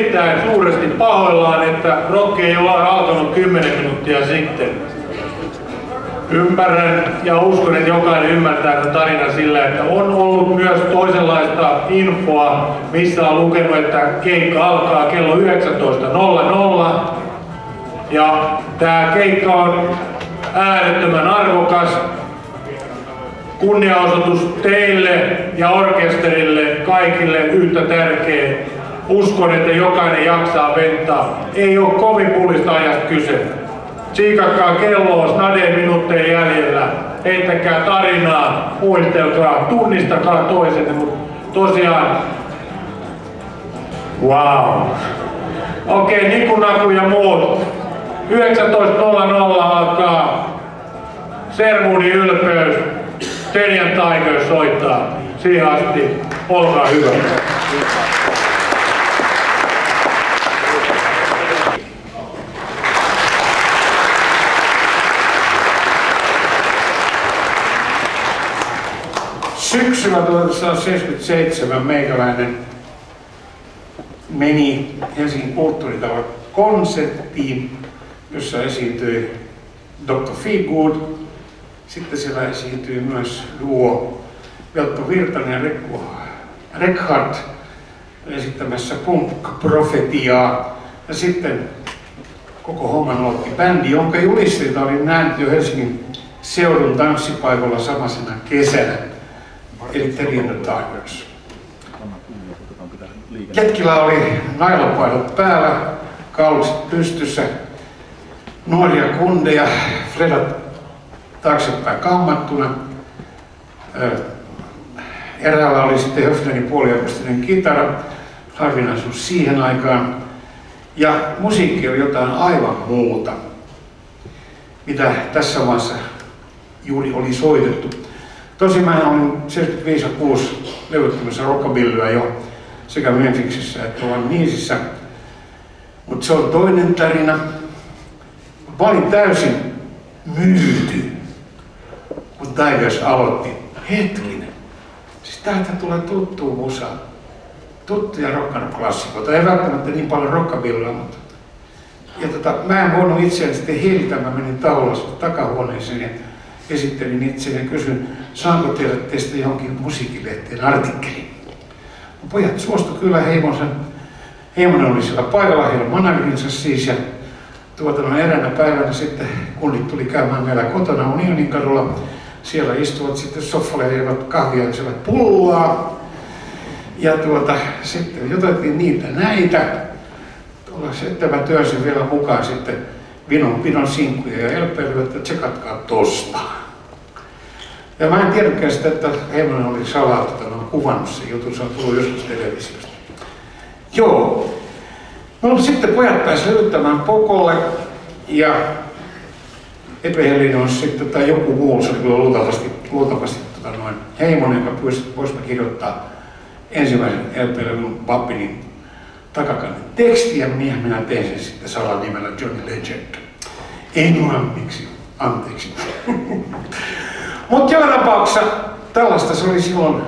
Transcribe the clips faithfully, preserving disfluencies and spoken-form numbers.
erittäin suuresti pahoillaan, että rock ei ole alkanut kymmenen minuuttia sitten. Ymmärrän ja uskon, että jokainen ymmärtää tämän tarinan sillä, että on ollut myös toisenlaista infoa, missä on lukenut, että keikka alkaa kello yhdeksäntoista nolla nolla. Ja tämä keikka on äärettömän arvokas kunniaosoitus teille ja orkesterille, kaikille yhtä tärkeä. Uskon, että jokainen jaksaa ventaa. Ei ole kovin pullista ajasta kyse. Tsiikakkaa kelloa, snade minuutteja jäljellä. Heittäkää tarinaa, muistelkaa, tunnistakaa toisenne. Mutta tosiaan, wow. Okei, okay, Niku, Naku ja muut. yhdeksäntoista nolla nolla alkaa Sherwoodin ylpeys. Teddy Tigersin soittaa. Siihen asti, olkaa hyvä. Syksyllä tuhatyhdeksänsataaseitsemänkymmentäseitsemän meikäläinen meni Helsingin kulttuuritalon konserttiin, jossa esiintyi doktor Feelgood. Sitten siellä esiintyi myös duo Veltto Virtanen ja Rekku Rekhard esittämässä punk-profetiaa. Ja sitten koko homman aloitti bändi, jonka julisteita oli nähty jo Helsingin seudun tanssipaikalla samasena kesänä. Eli Teddy Tigersin. Jätkillä oli nailapaidat päällä, kaulukset pystyssä, nuoria kundeja, Fredat taaksepäin kammattuna. Eräällä oli sitten Höfnerin puoliakustinen kitara, harvinaisuus siihen aikaan. Ja musiikki oli jotain aivan muuta, mitä tässä maassa juuri oli soitettu. Tosin mä olin seitsemänkymmentäviisi ja kuusi levyttämässä rockabillyä jo sekä Memphiksissä että Niisissä. Mutta se on toinen tarina. Mä olin täysin myyty, kun Tigers aloitti. Hetkinen. Siis täältä tulee tuttua musaa. Tuttuja rock'n'roll-klassikoita. Ei välttämättä niin paljon rockabillyä, mutta... Ja tota, mä en voinut itseäni sitten hiltä. Mä menin taulasta takahuoneeseen ja esittelin itseni ja kysyin, saanko tehdä teistä johonkin musiikkilehteen artikkelin. Pojat suostu kyllä heimonsa. Heimonen oli siellä paikalla, heillä managerinsa siis. Ja tuota, no, eräänä päivänä sitten kunnit tuli käymään meillä kotona Unionin kadulla. Siellä istuvat sitten soffalle ja juovat kahvia ja syövät pullaa. Ja tuota, sitten jotettiin niitä näitä. Tuolla sitten mä työnsin vielä mukaan sitten Vinon, Vinon sinkkuja ja elpeilyä, että tsekatkaa tosta. Ja mä en tiedäkään sitä, että Heimonen oli salaa tota, no, kuvannut sen jutun, se on tullut joskus televisiosta. Joo. No sitten pojat pääsi löytämään Pokolle ja Epe Helin sitten tai joku muu, se oli kyllä luultavasti, luultavasti tota, noin Heimonen, joka pyysi pois kirjoittaa ensimmäisen L P-levyn Babinin takakannen tekstiä, ja minä tein sen sitten salan nimellä Johnny Legend. Englanniksi, anteeksi. Mutta joka tapauksessa tällaista se oli silloin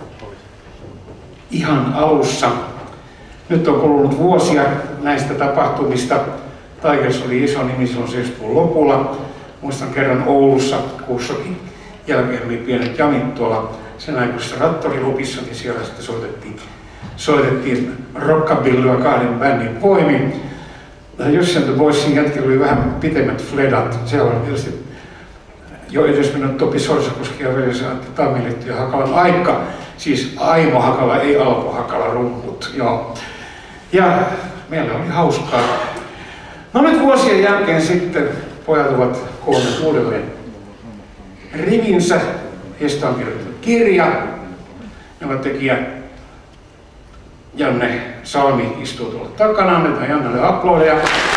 ihan alussa. Nyt on kulunut vuosia näistä tapahtumista. Tigers oli iso nimi silloin seitsemänkymmentäluvun lopulla. Muistan kerran Oulussa kussakin. Jälkeen oli pienet jamit tuolla sen aikaisessa Rattorilupissa, niin siellä sitten soitettiin, soitettiin rockabillyä kahden bändin voimin. Jussi and the Boysin jätkillä oli vähän pitemmät fledat. Siellä on tietysti jo edes mennyt Topi Sorsakoski ja veljensä Antti Tammilehti ja Hakalan Aikka. Siis Aimo Hakala, ei Alpo Hakala, rumput. Joo. Ja meillä oli hauskaa. No nyt vuosien jälkeen sitten pojat ovat koonneet uudelleen rivinsä. Heistä on kirjoittanut kirja, jonka tekijä Janne Salmi istuu tuolla takana. Annetaan Jannelle aplodeja.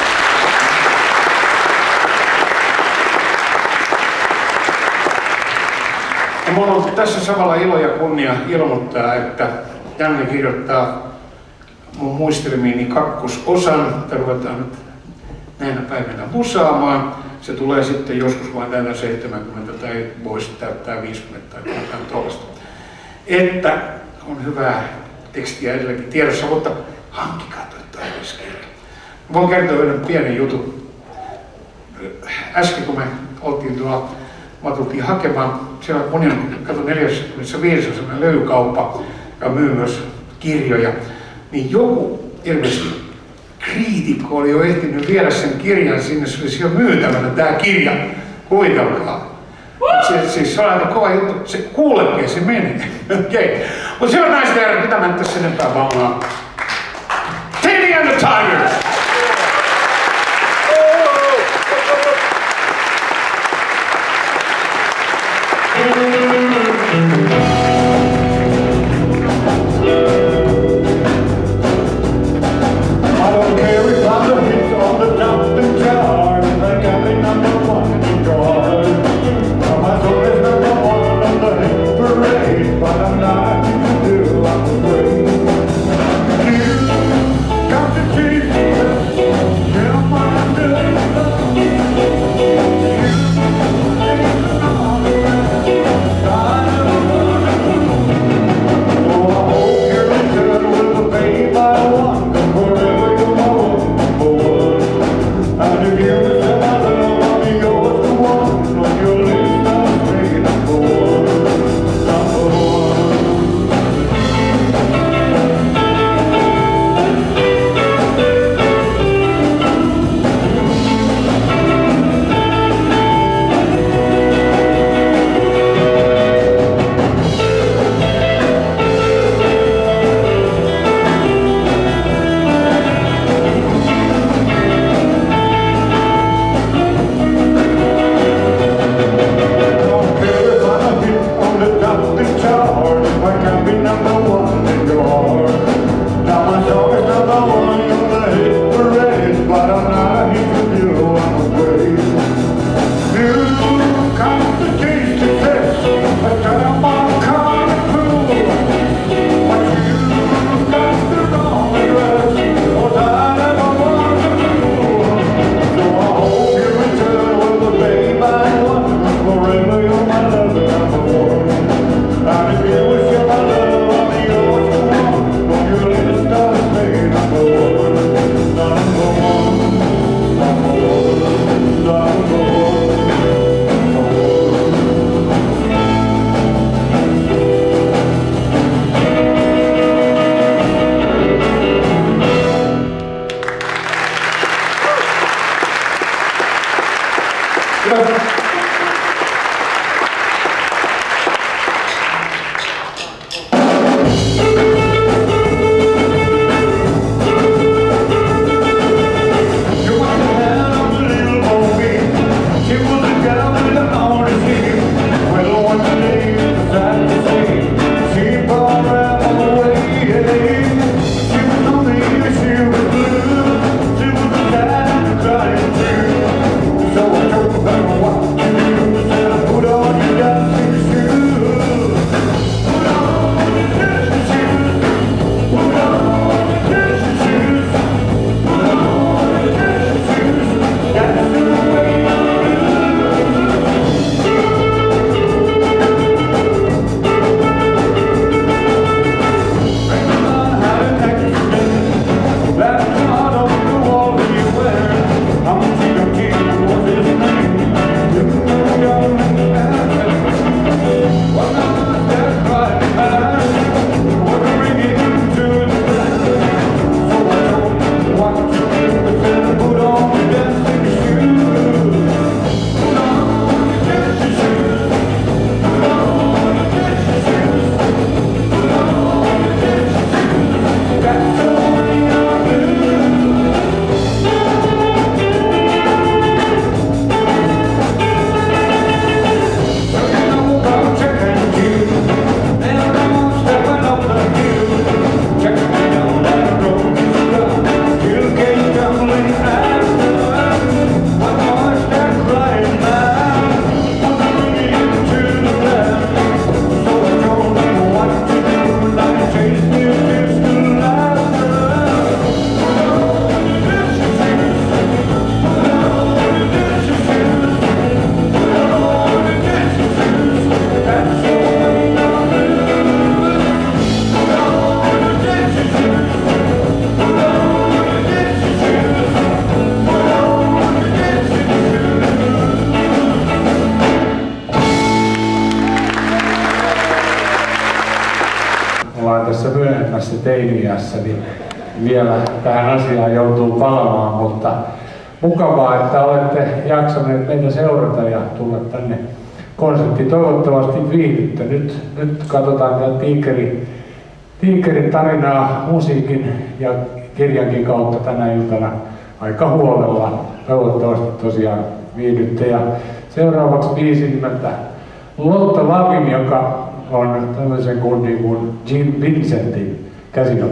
Ja minulla on tässä samalla ilo ja kunnia ilmoittaa, että Janne kirjoittaa mun muistelmiini kakkososan, että ruvetaan nyt näinä päivinä musaamaan. Se tulee sitten joskus vain täynnä seitsemänkymmentä tai voisi täyttää viisikymmentä tai jotain tuollaista. Että on hyvää tekstiä edelläkin tiedossa, mutta hankkikaa tuota Voin kertoa yhden pienen jutun. Äsken kun me oltiin tuolla, mä tultiin hakemaan, siellä on monen, kato neljäkymmentäviisi on sellainen löylykauppa, joka myy myös kirjoja, niin joku ilmeisesti kriitikko oli jo ehtinyt viedä sen kirjan sinne, se olisi jo myytävänä tää kirja, kuvitelkaa. Se, siis se on aika kova juttu, se kuulepee, se menee. Okei. Okay. Mutta se on naisten herrat, mitä mä en tässä enempää vaunaa. Teddy and the Tigers! Come to see teini-iässä, niin vielä tähän asiaan joutuu palaamaan, mutta mukavaa, että olette jaksaneet meitä seurata ja tulla tänne konserttiin. Toivottavasti viihdytte. Nyt, nyt katsotaan tätä tiikeri, tiikerin tarinaa musiikin ja kirjankin kautta tänä iltana aika huolella. Toivottavasti tosiaan viihdytte. Ja seuraavaksi biisi nimeltä Lotta Lavin, joka on tämmöisen kundin kuin Jim Vincentin käsinolla.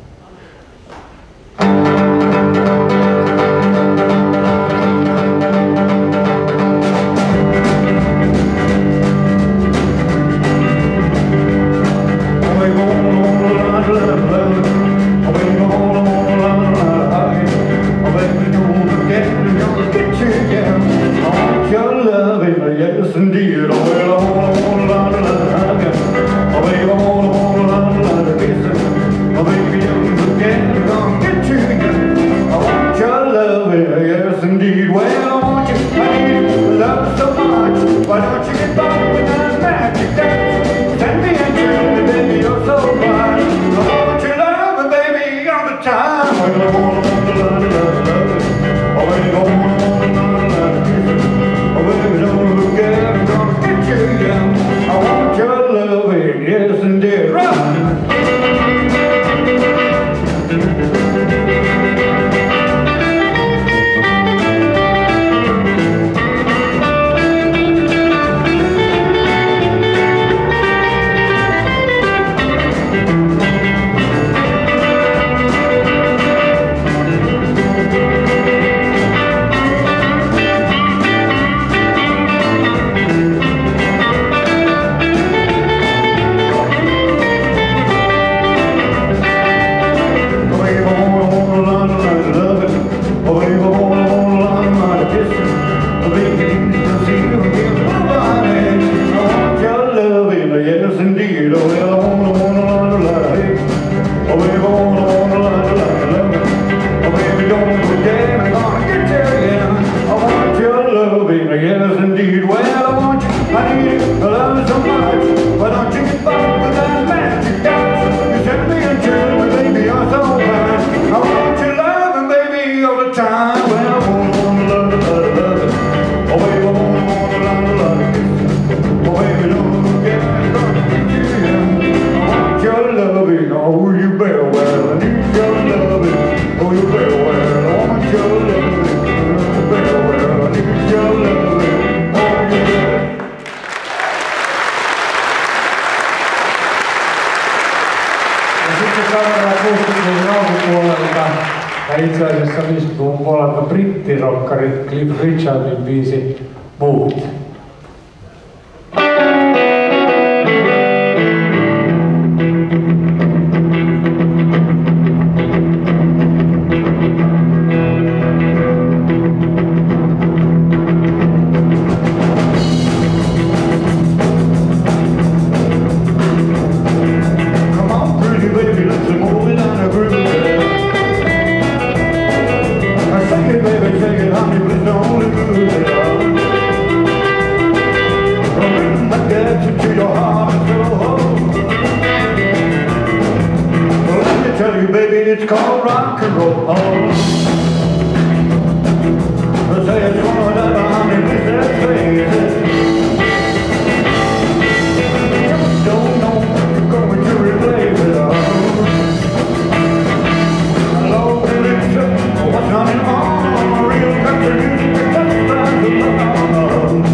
Itse asiassa viisikymmentäluvun puolelta brittirokkari Cliff Richardin biisi Mood. It's called rock and roll. Oh. They say it's gonna die behind me, please that's crazy. Don't know what you're going to replace it all. Hello, Alexa, what's coming on? Real country music, that's the love.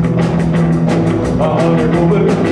Oh, you go with it.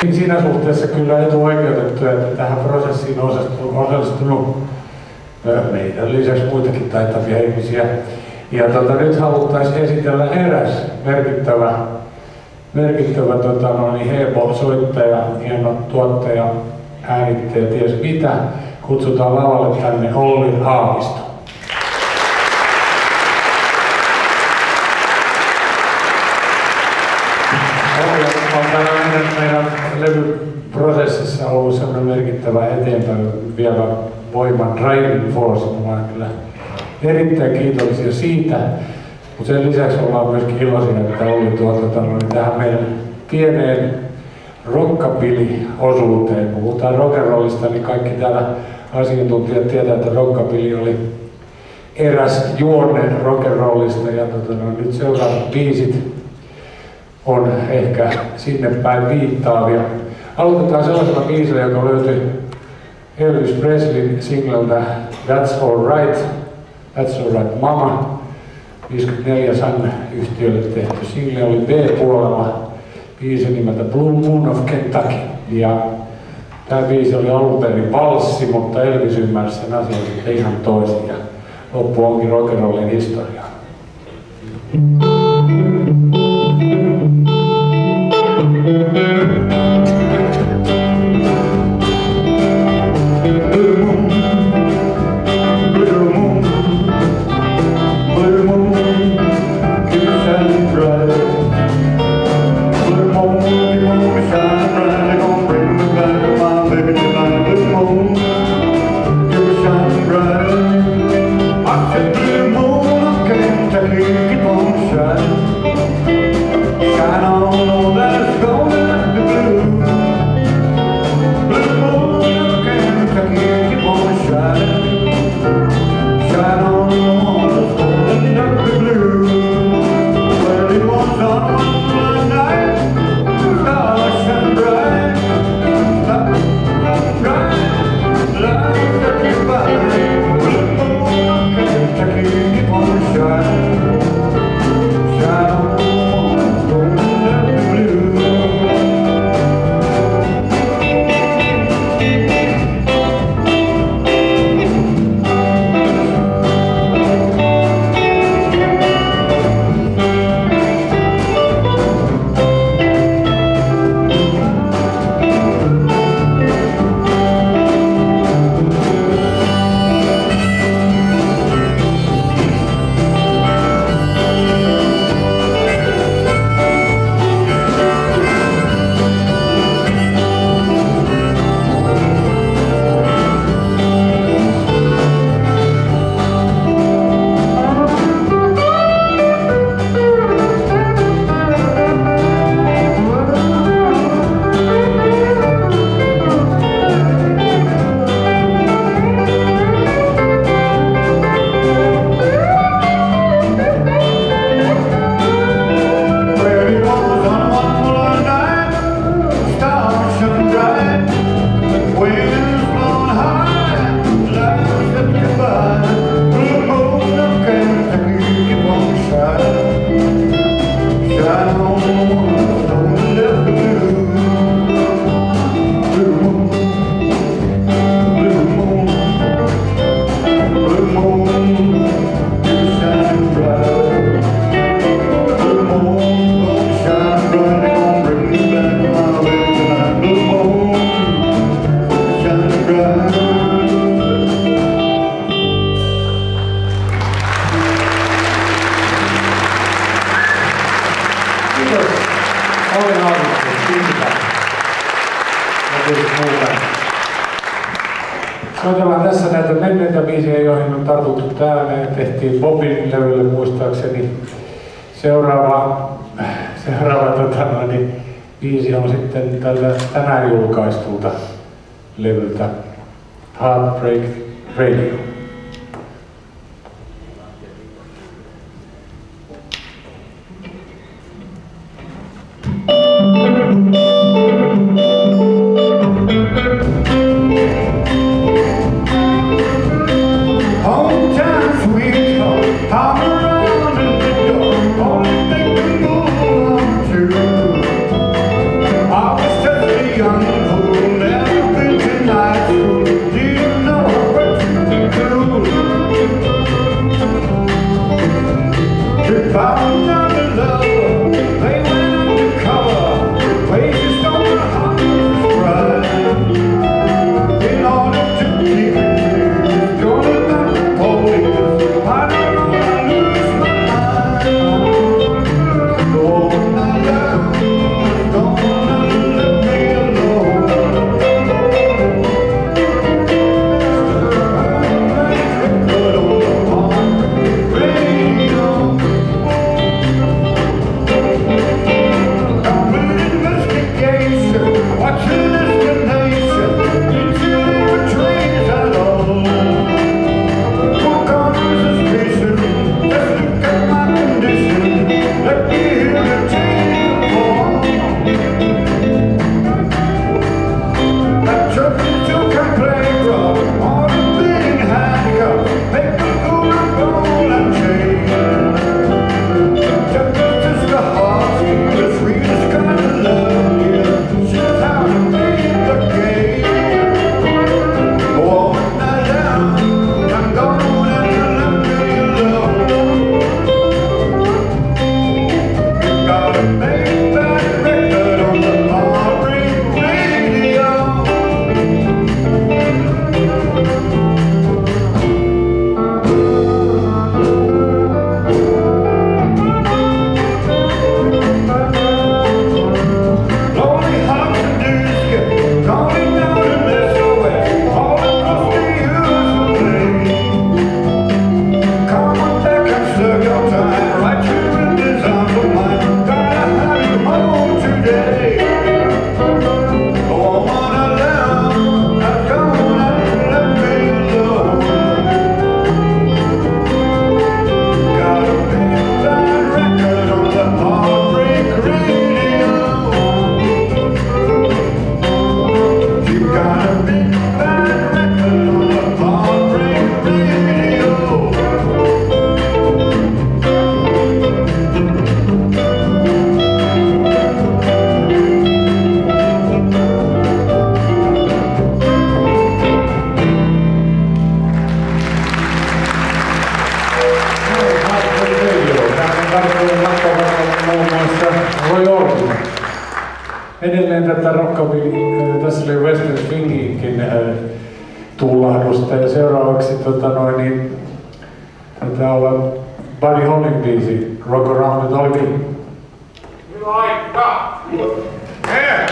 Siinä suhteessa kyllä etuoikeutettu, että tähän prosessiin on osallistunut meidän lisäksi muitakin taitavia ihmisiä. Ja tota, nyt haluttaisiin esitellä eräs merkittävä, merkittävä tota, no niin, hebo-soittaja, hieno tuottaja, äänittäjä, ties mitä. Kutsutaan lavalle tänne Olli Haavisto. Olli on täällä meidän, meidän levyprosessissa ollut sellainen merkittävä eteenpäin vielä voiman driving force. Mä olen kyllä erittäin kiitollisia siitä, mutta sen lisäksi ollaan myöskin iloisia, että Olli tuolta niin tähän meidän pieneen rockabilly-osuuteen. Kun puhutaan rock'n'rollista, niin kaikki täällä asiantuntijat tietää, että rockabilly oli eräs juonne rock'n'rollista. Ja tota, no, nyt seuraavat biisit on ehkä sinne päin viittaavia. Aloitetaan sellaisella biisillä, joka löytyi Elvis Presleyn singleltä That's All Right, That's All Right Mama. viisikymmentäneljä Sun-yhtiölle tehty single oli B-puolella. Biisi nimeltä Blue Moon of Kentucky. Ja tämä biisi oli alun perin valssi, mutta Elvis ymmärsi sen asian sitten ihan toisin. Ja loppu onkin rock'n'rollin historiaa. Soitellaan tässä näitä menneitä biisejä, joihin on tartuttu täällä. Ne tehtiin Bobin levylle muistaakseni. Seuraava, seuraava tota, niin, biisi on sitten tältä tänään julkaistulta levyltä Heartbreak Radio. I was just a mieleen tätä rockabilly, tässä oli Western Swinginkin äh, tuulahdusta ja seuraavaksi tota noin niin taitaa olla Buddy Hollin biisi Rock Around the Dolby. Hyvä aika! Yeah.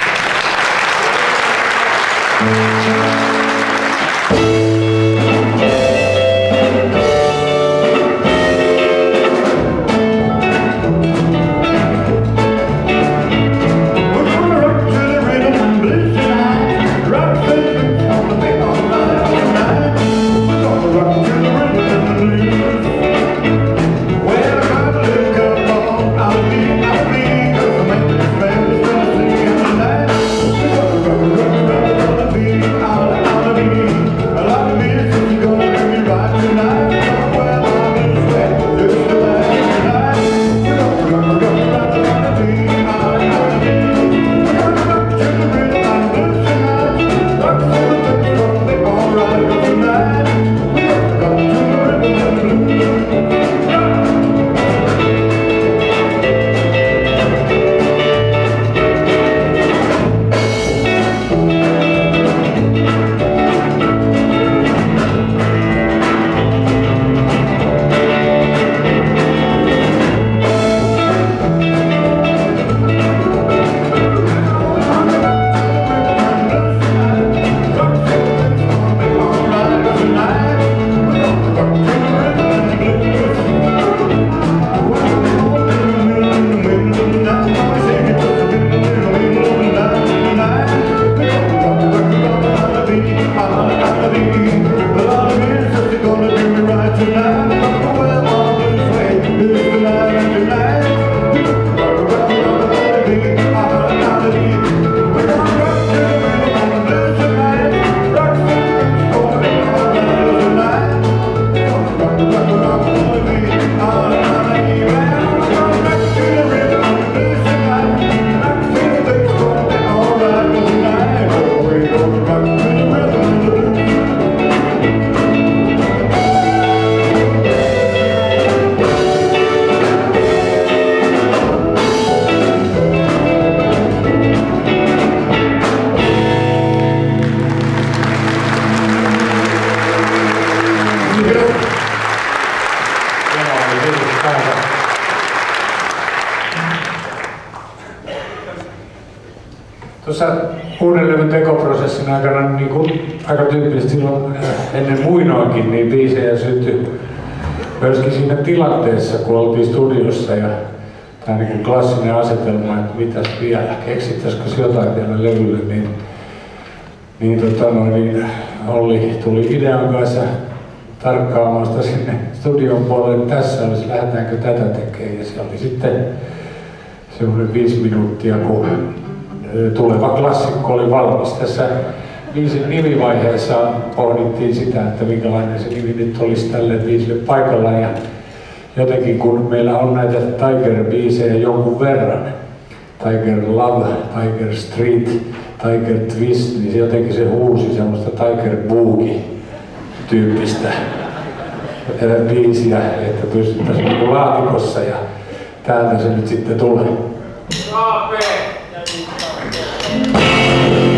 Tuossa uuden levyn tekoprosessin aikana niin kuin aika tyypillisesti silloin ennen muinoakin niin biisejä syntyi myöskin siinä tilanteessa, kun oltiin studiossa ja tämä niin kuin klassinen asetelma, että mitäs vielä, keksittäisikö jotain vielä levylle, niin, niin, tota noin, niin Olli tuli idean kanssa tarkkaamasta sinne studion puolelle, että tässä olisi, lähdetäänkö tätä tekemään, ja se oli sitten semmoinen viisi minuuttia, kun tuleva klassikko oli valmis. Tässä biisin nimivaiheessa pohdittiin sitä, että minkälainen se nimi nyt olisi tälle biisille paikallaan, ja jotenkin kun meillä on näitä Tiger-biisejä jonkun verran, Tiger Love, Tiger Street, Tiger Twist, niin se jotenkin se huusi semmoista Tiger Boogie-tyyppistä biisiä, että pystyttäisiin niin laatikossa, ja täältä se nyt sitten tulee. Thank you.